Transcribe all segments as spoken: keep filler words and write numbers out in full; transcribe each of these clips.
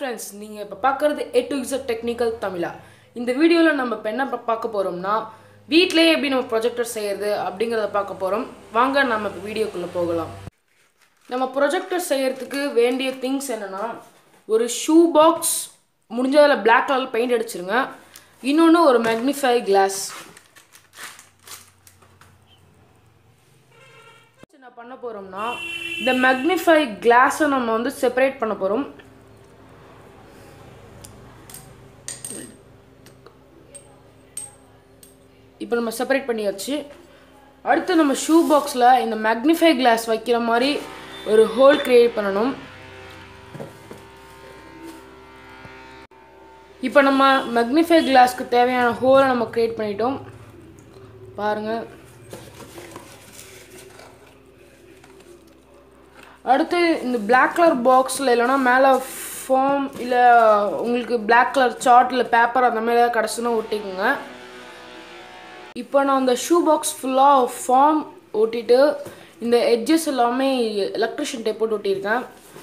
friends, நீங்க இப்ப பார்க்கிறது A to Z technical தமிழா. இந்த வீடியோல நம்ம என்ன பார்க்க போறோம்னா வீட்லயே எப்படி நம்ம ப்ரொஜெக்டர் செய்யறது அப்படிங்கறத பார்க்க போறோம். வாங்க நம்ம இப்ப வீடியோக்குள்ள போகலாம். நம்ம ப்ரொஜெக்டர் செய்யறதுக்கு வேண்டிய things என்னன்னா ஒரு ஷூ பாக்ஸ் முடிஞ்சதுல black color பெயிண்ட் அடிச்சிருங்க. இன்னொன்னு ஒரு magnify glass. என்ன பண்ண போறோம்னா இந்த magnify glass நம்ம வந்து செப்பரேட் பண்ண போறோம். இப்போ நம்ம செப்பரேட் பண்ணியாச்சு. அடுத்து நம்ம ஷூ பாக்ஸ்ல இந்த magnify glass வைக்கிற மாதிரி ஒரு ஹோல் கிரியேட் பண்ணனும். இப்போ நம்ம magnify glassக்கு தேவையான ஹோலை நம்ம கிரியேட் பண்ணிட்டோம். பாருங்க. அடுத்து இந்த black color boxல இல்லனா மேல ஃபார்ம் இல்ல உங்களுக்கு black color chart இல்ல பேப்பர் அந்த மாதிரி ஏதாவது கடசனா ஒட்டிக்குங்க. இப்போ நான் அந்த ஷூ பாக்ஸ் ஃபுல்லா ஃபார்ம் ஒட்டிட்டு இந்த எட்ஜஸ் எல்லாமே எலக்ட்ரிஷியன் டேப் போட்டு ஒட்டியிருக்கேன்.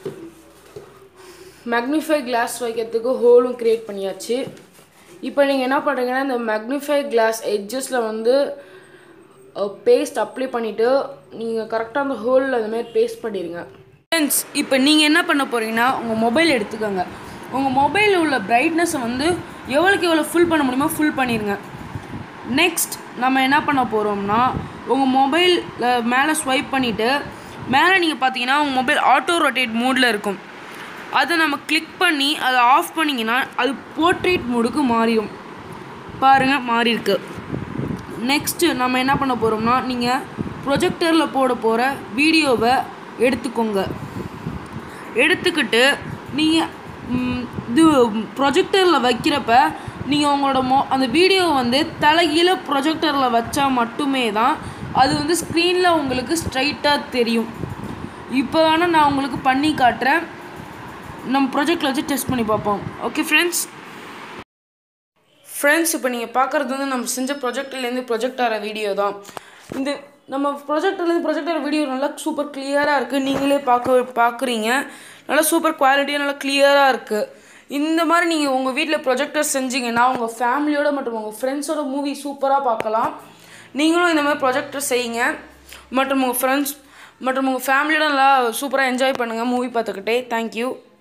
magnify glass வைக்கிறதுக்கு ஹோலும் கிரியேட் பண்ணியாச்சு. இப்போ நீங்க என்ன பண்றீங்கன்னா இந்த magnify glass எட்ஜஸ்ல வந்து பேஸ்ட் அப்ளை பண்ணிட்டு நீங்க கரெக்ட்டா அந்த ஹோல்ல அந்த மாதிரி பேஸ்ட் பண்ணிருங்க. फ्रेंड्स, இப்போ நீங்க என்ன பண்ண போறீங்கன்னா உங்க மொபைல் எடுத்துக்கங்க. உங்க மொபைல்ல உள்ள பிரைட்னஸ் வந்து எவ்வளவுக்கு எவ்வளவு ஃபுல் பண்ண முடியுமோ ஃபுல் பண்ணிருங்க. நெக்ஸ்ட் நம்ம என்ன பண்ண போறோம்னா உங்க மொபைல் மேல ஸ்வைப் பண்ணிட்டு மேல நீங்க பாத்தீங்கன்னா உங்க மொபைல் ஆட்டோ ரொட்டேட் மோட்ல இருக்கும். அதை நம்ம கிளிக் பண்ணி அதை ஆஃப் பண்ணீங்கன்னா அது போர்ட்ரேட் மோடுக்கு மாறிடும். பாருங்க மாறி இருக்கு. நெக்ஸ்ட் நம்ம என்ன பண்ண போறோம்னா நீங்க ப்ரொஜெக்டர்ல போட போற வீடியோவை எடுத்துக்கோங்க. எடுத்துக்கிட்டு நீங்க இது ப்ரொஜெக்டர்ல வைக்கிறப்ப நீங்க உங்களோட அந்த வீடியோ வந்து தலைகீழ ப்ரொஜெக்டர்ல வச்சா மட்டுமே தான் அது வந்து ஸ்கிரீன்ல உங்களுக்கு ஸ்ட்ரைட்டா தெரியும். இப்போ வேணா நான் உங்களுக்கு பண்ணி காட்டுறேன். நம்ம ப்ரொஜெக்ட்ல வச்சு டெஸ்ட் பண்ணி பார்ப்போம். Okay friends. ஃப்ரெண்ட்ஸ், இப்போ நீங்கள் பார்க்குறது வந்து நம்ம செஞ்ச ப்ரொஜெக்டர்லேருந்து ப்ரொஜெக்ட் ஆகிற வீடியோ தான். இந்த நம்ம ப்ரொஜெக்டர்லேருந்து ப்ரொஜெக்ட் ஆகிற வீடியோ நல்லா சூப்பர் கிளியராக இருக்குது. நீங்களே பார்க்க பார்க்குறீங்க. நல்லா சூப்பர் குவாலிட்டியாக நல்லா கிளியராக இருக்குது. இந்த மாதிரி நீங்கள் உங்கள் வீட்டில் ப்ரொஜெக்டர் செஞ்சீங்கன்னா உங்கள் ஃபேமிலியோட மற்றும் உங்கள் ஃப்ரெண்ட்ஸோட மூவி சூப்பராக பார்க்கலாம். நீங்களும் இந்த மாதிரி ப்ரொஜெக்டர் செய்யுங்க மற்றும் உங்கள் ஃப்ரெண்ட்ஸ் மற்றும் உங்கள் ஃபேமிலியோட நல்லா சூப்பராக என்ஜாய் பண்ணுங்கள் மூவி பார்த்துக்கிட்டே. தேங்க்யூ.